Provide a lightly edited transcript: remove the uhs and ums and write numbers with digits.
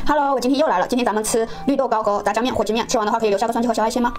Hello， 我今天又来了。今天咱们吃绿豆高锅炸酱面、火鸡面。吃完的话可以留下个酸菜和小海鲜吗？